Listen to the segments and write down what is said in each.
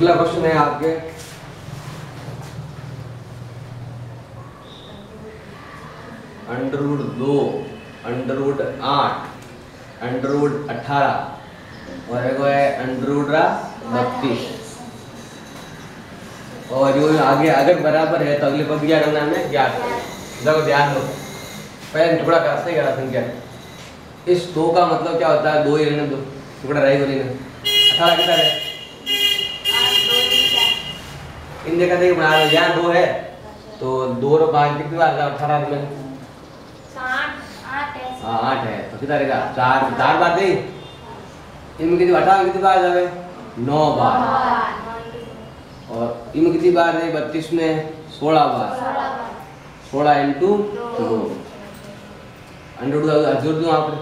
अगला क्वेश्चन है आपके √2, √8, √18 और एक है √32। और जो आगे अगर बराबर है तो अगले पद क्या करना है, ज्ञात करना। देखो ध्यान दो, पहले टुकड़ा का सही करा संख्या। इस 2 का मतलब क्या होता है, 2 ही रहने दो, टुकड़ा रहेगा नहीं। 18 कितना है, इन देखा देखिए बना लो, यहाँ 2 है तो 2 और 5 कितनी बार 18 में 8 है तो कितना रहेगा 4 बार दे। इनमें कितनी 18 कितनी बार जावे 9 बार और इनमें कितनी बार है 32 में 16 बार। 16 इंटू 2 जोड़ दूँ आप।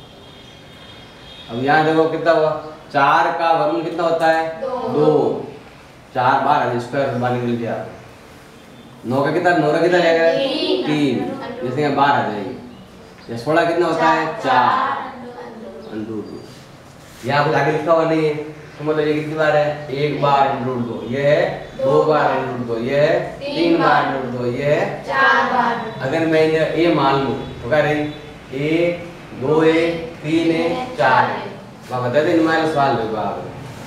अब यहाँ देखो कितना हुआ, 4 का वर्गमूल कितना होता है 2। 4 बार स्क्वायर बार निकल गया। 9 का कितना जाएगा 3, जैसे यहाँ बार आ जाएगी। 16 कितना होता है 4 √2। यहाँ कुछ आगे लिखा हुआ नहीं है तो मतलब ये कितनी बार है 1 बार √2, ये है 2 बार √2, ये है 3 बार √2, ये है 4 बार। अगर मैं ये मान लूँ तो क्या रही 1 2 3 4 है। बता दें सवाल देखो आप।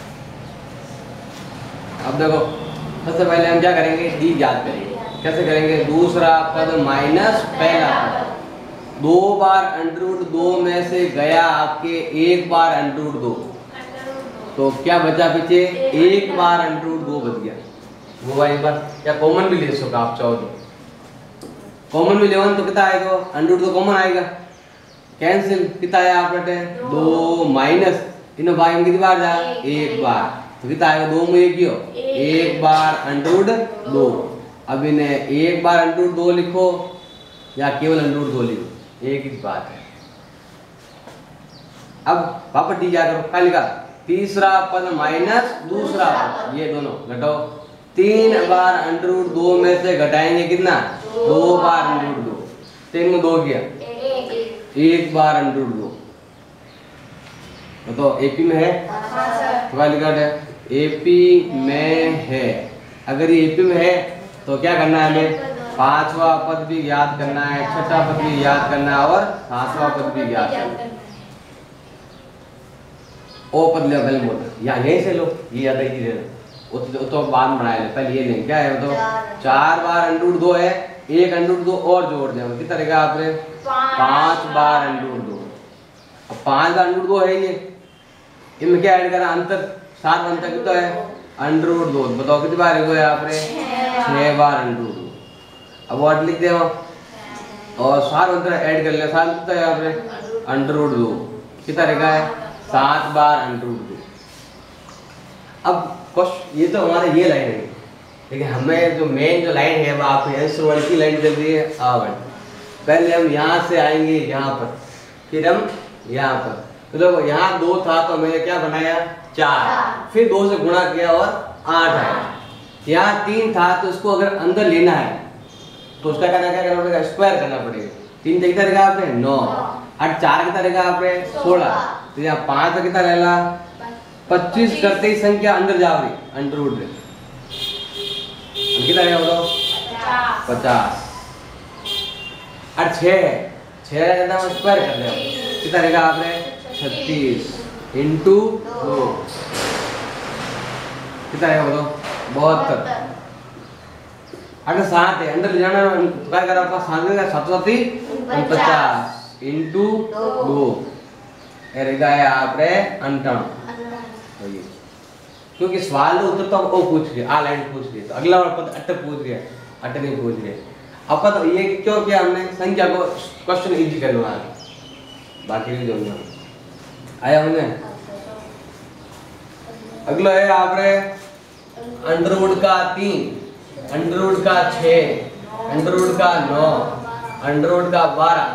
अब देखो सबसे पहले हम क्या करेंगे, डी याद करेंगे। कैसे करेंगे, दूसरा पद माइनस पहला पद। 2 बार √2 में से गया आपके 1 बार √2, तो क्या बचा पीछे 1 बार √2 बच गया। वो एक बार क्या कॉमन भी ले सको आप चाहो तो। कॉमन भी ले तो कितना आएगा √2 कॉमन आएगा, कैंसिल कितना है आप 2 माइनस इन भाई में कितनी बार जाए 1 बार, तो कितना आएगा 2 में 1 बार √2। अब इन्हें 1 बार √2 लिखो या केवल √2 लिखो, एक ही बात है। अब वापस डी क्या करो, क्या लिखा, तीसरा पद माइनस दूसरा पद, ये दोनों घटाओ। 3 बार √2 में से घटाएंगे कितना 2 बार √2, 3 में 2 किया 1 बार √2। तो एपी में है तो क्या लिखा है एपी में है। अगर ये एपी में है तो क्या करना है हमें, 5वां पद भी याद करना है, 6ठा पद भी याद करना है और 7वां पद भी याद करना है। ओ पद ले पहले बोल या यहीं से लो, ये याद है वो तो बाद में बनाया, पहले ये लेंगे क्या है तो 4 बार √2 है, 1 √2 और जोड़ देंगे कितना रहेगा आपने 5 बार √2। अब 5 बार √2 है ये, इनमें क्या ऐड करा अंतर 7 अंतर कितना है √2, बताओ कितनी बार है आपने 6 बार √2। अब व्हाट लिख दे और 7 अंतर ऐड कर लिया, 7 कितना है आपने √2 कितना रहेगा 7 बार √2। अब ये तो हमारा ये लाइन है, लेकिन हमें जो मेन जो लाइन है वो आपकी आंसर वाली की लाइन चल रही है A1। पहले हम यहाँ से आएंगे यहाँ पर, फिर हम यहाँ पर। तो देखो यहाँ 2 था तो मैंने क्या बनाया 4, फिर 2 से गुणा किया और 8 आया। यहाँ 3 था तो इसको अगर अंदर लेना है तो उसका क्या करना पड़ेगा, स्क्वायर करना पड़ेगा। 3 कितना रहेगा आपने 9, 8 4 कितना रहेगा आपने 16, तो यहाँ 5 का कितना रहेगा 25 करते ही संख्या अंदर जा रही √2 में कितना रहेगा बताओ 50। और 6 है, 6 रहता है स्क्वायर कर दे कितना रहेगा आपने 36 इंटू 2 कितना रहेगा बताओ 72। अगर 7 है अंदर ले जाना तो क्या करा आपका 7 का 50 इंटू 2 रहेगा आपने 98। क्योंकि सवाल उत्तर तो वो पूछ गया, आ लाइन पूछ गया, तो अगला पद अट पूछ गया, अट नहीं पूछ गया। अब तो ये क्यों किया हमने, संख्या को क्वेश्चन इजी करवा बाकी नहीं दूंगा आया हमने। अगला है आपने √3, √6, √9, √12।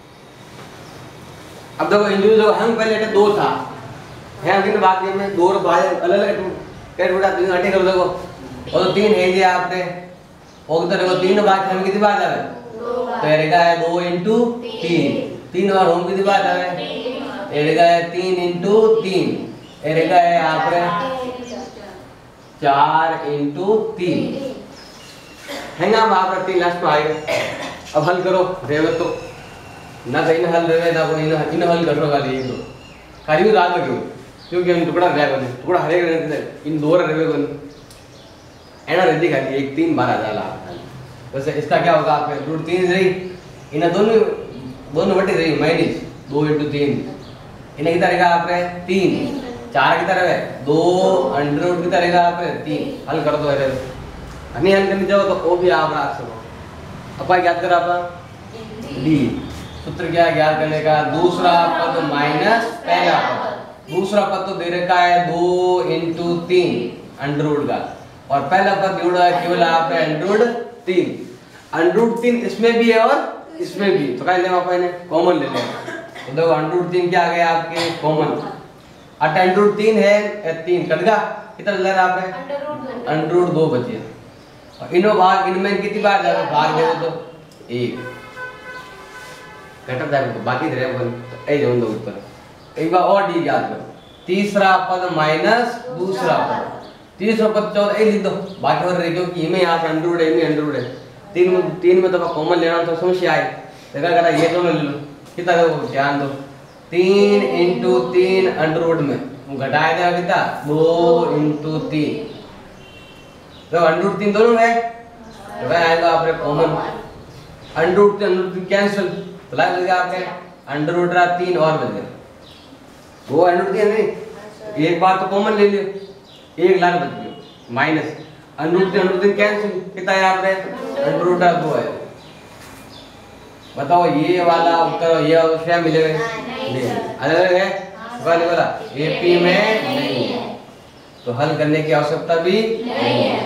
अब देखो इंडिविजुअल हम पहले 2 था है, अगर बात में 2 और 12 अलग-अलग कैट उड़ा 3 अटे कर देखो और तो 3 है ये आपने और तो देखो 3 बात हम कितनी बार जावे तो रहेगा 2 इंटू 3 और हम कितनी बार जावे रहेगा 3 इंटू 3 रहेगा आपने 4 इंटू 3 है ना। आप 3 लास्ट में आएगा। अब हल करो रेवे तो ना कहीं हल रेवे ना कोई इन हल कर लो गाली तो कार्य रात में क्योंकि हम टुकड़ा रह गए टुकड़ा हरे गए इन दो रेवे बन एना रेडी खाली 1 3 12 जाला वैसे इसका क्या होगा आपके √3 रही इन दोनों बटे रही माइनस 2 इंटू 3 इन्हें कितना रहेगा आपने 3 4 की तरह है 2 अंडर रूट की तरह आपने 3 हल कर दो अरे नहीं हल करने जाओ तो वो भी आप रख सको। अब क्या करा आप डी सूत्र क्या ज्ञात करने का दूसरा पद माइनस पहला पद। दूसरा पद तो दे रखा है 2 इंटू 3 अंडर रूट का और पहला पद जोड़ा है केवल आपने अंडर रूट 3 इसमें भी है और इसमें भी तो क्या लेना आपने कॉमन ले लेना। तो देखो अंडर रूट 3 क्या आ गया आपके कॉमन अंडर रूट 3 है 3 कट गया कितना ले रहा आपने अंडर रूट 2 बचे और इनो भाग इनमें कितनी बार जाओ भाग दे तो 1 घटक जाएगा बाकी रहे अपन ए जाऊं दो ऊपर एक बार और डी याद करो तीसरा पद माइनस दूसरा पद तीसरा पद 14 ए लिख दो बाकी और रह गयो कि इनमें यहां से अंडर रूट है इनमें अंडर रूट है 3 में तो कॉमन लेना तो समस्या आए तो क्या करा ये दोनों ले लो कितना दो ध्यान दो 3 इंटू 3 अंडर रूट में घटाया देगा कितना 2 इंटू 3 तो अंडर रूट 3 दोनों है तो क्या आएगा आपने कॉमन अंडर रूट कैंसिल तो लाइक लग गया आपके अंडर रूट 3 और बच गया वो अंडर रूट 3 नहीं एक बार तो कॉमन ले लियो 1 लाख बच गया माइनस अंडर रूट 3 कैंसिल कितना है आपने अंडर रूट 2 है। बताओ ये वाला उत्तर ये क्या मिलेगा नहीं अलग है वाले वाला एपी में नहीं है तो हल करने की आवश्यकता भी नहीं है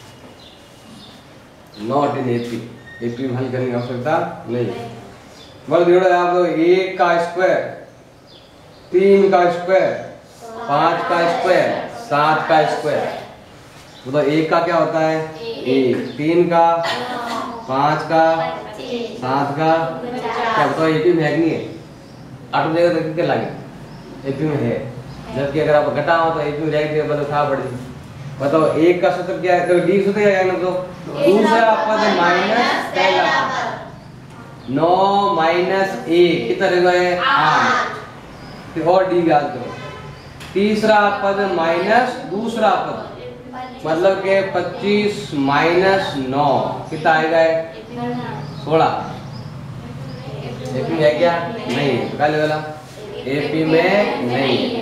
नॉट इन एपी में हल करने की आवश्यकता नहीं। बोल जोड़ो आप लोग 1 का स्क्वायर 3 का स्क्वायर 5 का स्क्वायर 7 का स्क्वायर मतलब 1 का क्या होता है 1 3 का 5 का 7 का क्या बताओ एपी में है कि नहीं है 8 जगह तक कितने लागे एपी में है जबकि अगर आप घटाओ तो एपी में जाएगी मतलब खा पड़ेगी। बताओ 1 का सूत्र क्या है तो डी सूत्र क्या है तो दूसरा पद माइनस पहला पद 9 माइनस 1 कितना रहेगा 8 फिर और डी याद करो तीसरा पद माइनस दूसरा पद मतलब के 25 माइनस 9 कितना आएगा 16 एपी में है क्या नहीं है क्या लेवल एपी में नहीं है।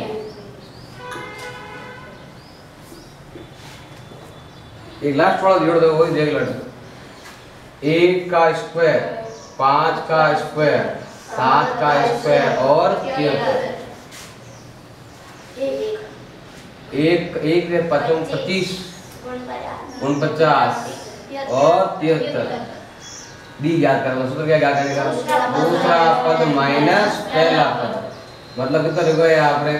एक लास्ट वाला जोड़ दो वही देख लो 1 का स्क्वायर 5 का स्क्वायर 7 का स्क्वायर और 73 एक 25 49 और 73 डी याद करना सूत्र क्या करने का दूसरा पद माइनस पहला पद मतलब कितना लिखो है आपने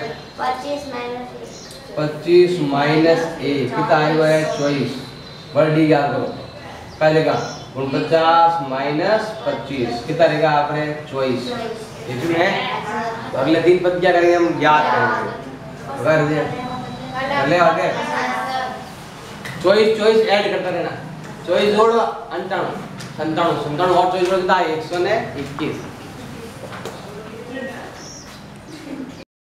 25 माइनस 1 कितना आएगा 24 वर्ड डी याद करो क्या लेगा 49 माइनस 25 कितना रहेगा आपने 24 इसमें है तो अगले 3 पद क्या करेंगे हम याद करेंगे अगले आगे 24 ऐड करता रहना 24 जोड़ो 98 97 और 24 कितना 121